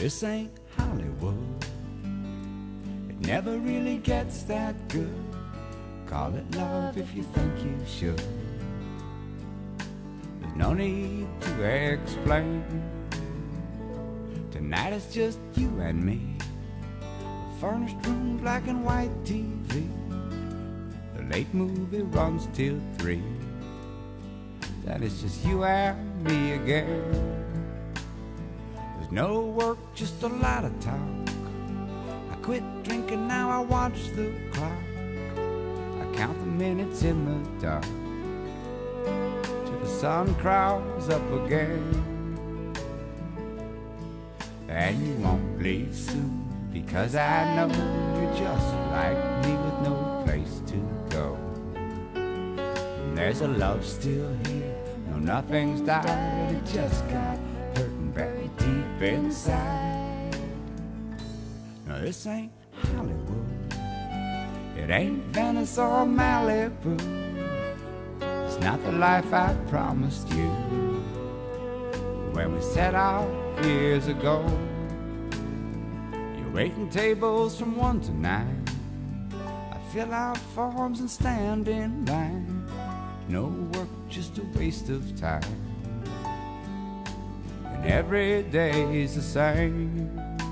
this ain't Hollywood. It never really gets that good. Call it love if you think you should. There's no need to explain. Tonight it's just you and me. A furnished room, black and white TV. The late movie runs till 3. Then it's just you and me again. There's no work, just a lot of talk. I quit drinking, now I watch the clock. I count the minutes in the dark till the sun crawls up again. And you won't leave soon, because I know you're just like me with no place to go. And there's a love still here, no, nothing's died, it just got hurting very deep inside. No, this ain't Hollywood, it ain't Venice or Malibu. It's not the life I promised you when we set out years ago. You're waiting tables from 1 to 9. I fill out forms and stand in line. No work, just a waste of time. And every day's the same.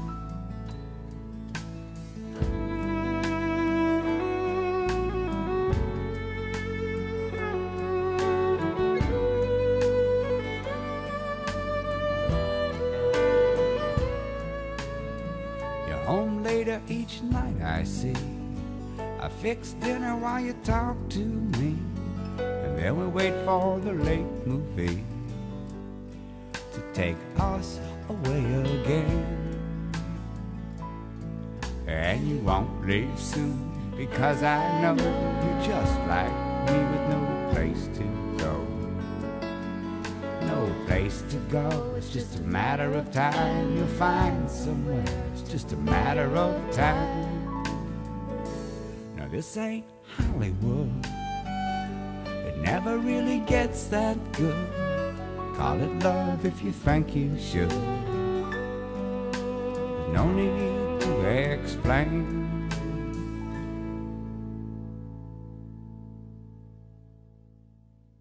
Home later each night, I see. I fix dinner while you talk to me, and then we wait for the late movie to take us away again. And you won't leave soon, because I know you're just like me with no place to go. No place to go, it's just a matter of time. You'll find somewhere, it's just a matter of time. Now this ain't Hollywood, it never really gets that good. Call it love if you think you should. There's no need to explain.